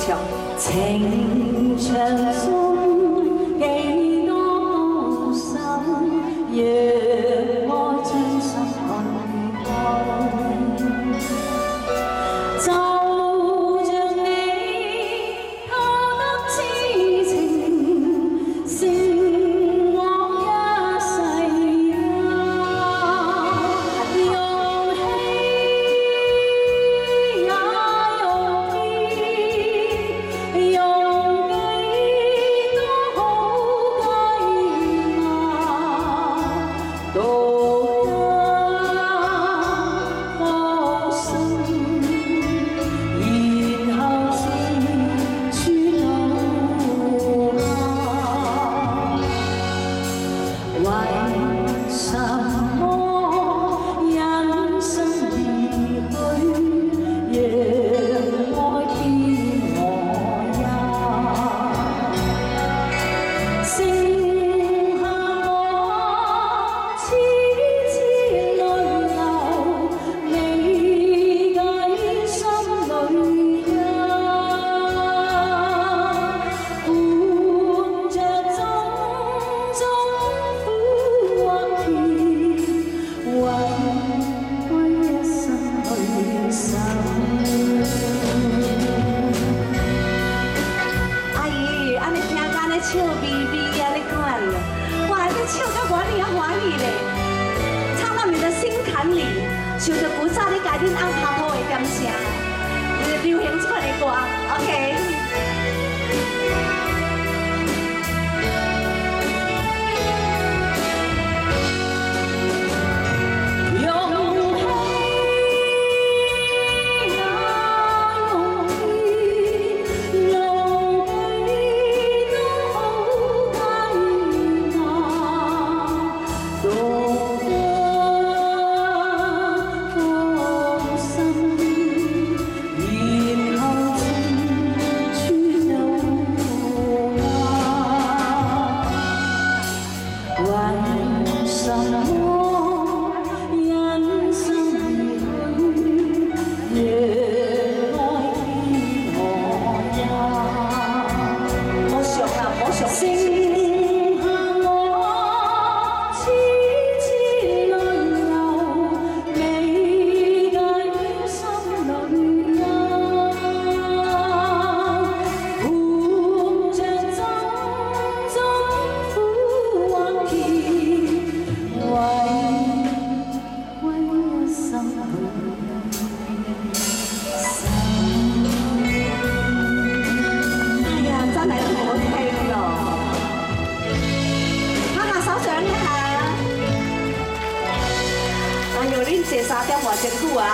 唱。 情長中幾多高手，讓愛將心去看。就像你偷得痴情，勝我一世啊！用氣也用天，用幾多好計謀，獨得芳心。 然後是處路下，為什麼忍心離去，讓愛騙我呀？剩下我痴痴淚流，未計心裏憂，伴着種種苦或甜，為歸一生去守。 阿姨，安尼听安尼笑眯眯啊，你看了，哇，你唱到我哩啊欢喜咧，唱到你的心坎里，想着古早你家恁翁拍拖的点声，流行这款的歌 ，OK。 為什麼忍心離去，讓愛騙我呀？ 冇上啦，冇上。 剩下我痴痴淚流，未計心裏憂，伴着種種苦或甜，為歸一生去守。 哎呀，真係好聽咯！拍下手掌一下。哎呦，恁坐3點偌真久啊！